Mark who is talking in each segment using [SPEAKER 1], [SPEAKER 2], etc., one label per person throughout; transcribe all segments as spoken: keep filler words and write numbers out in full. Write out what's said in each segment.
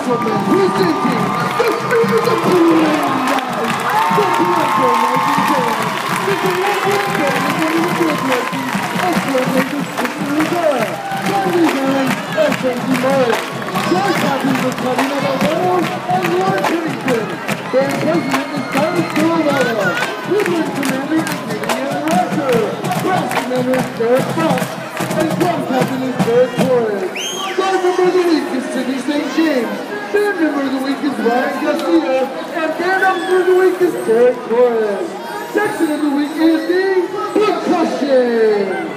[SPEAKER 1] gentlemen, presenting the Speed of the Pool Guys, the Puerto Rican Band, with the London Band and the Liquid Rookies, as well as the Sister Reserve, Johnny Herring, and Frankie Murray. Josh Happy was coming out of Reynolds and Lord Pennington. Band president is Cyrus Colorado. Woodland commander is Vivian Rasher. Brass commander is Derek Fox. And drum captain is Derek Torres. Band member of the week is Sidney Saint James. Band member of the week is Ryan Garcia. And band officer of the week is Derek Torres. Section of the week is the Percussion.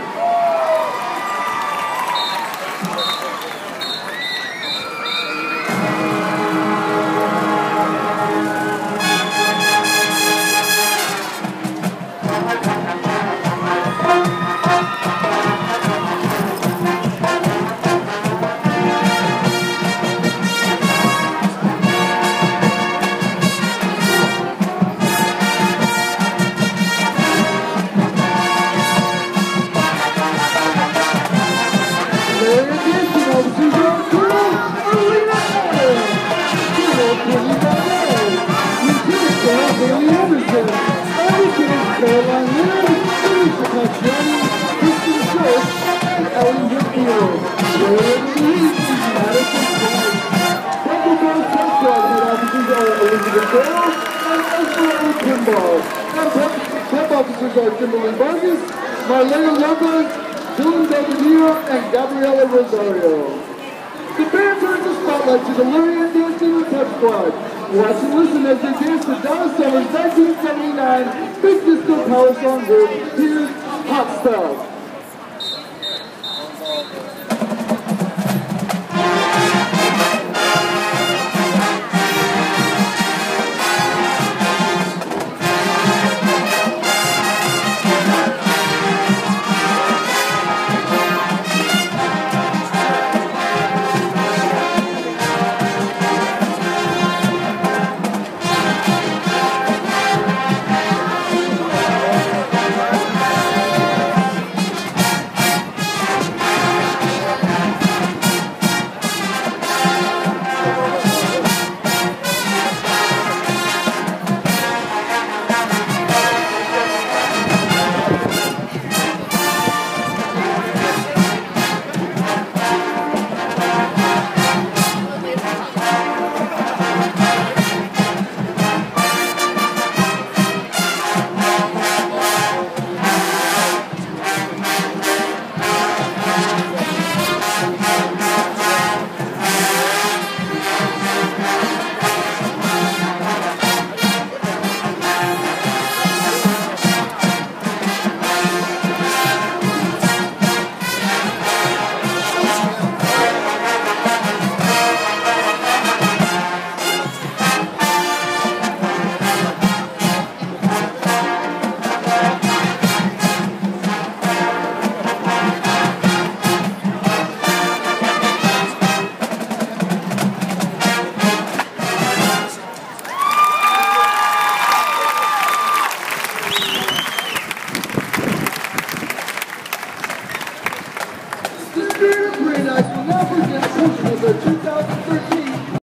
[SPEAKER 1] Kimberly Vargas, Marlena Lopez, Julie Delgadillo, and Gabriela Rosario. The band turns the spotlight to the Lurian Dancing and Pep Squad. Watch and listen as they dance to Donna Summer's nineteen seventy-nine Big Disco Power Song group. Here's Hot Stuff.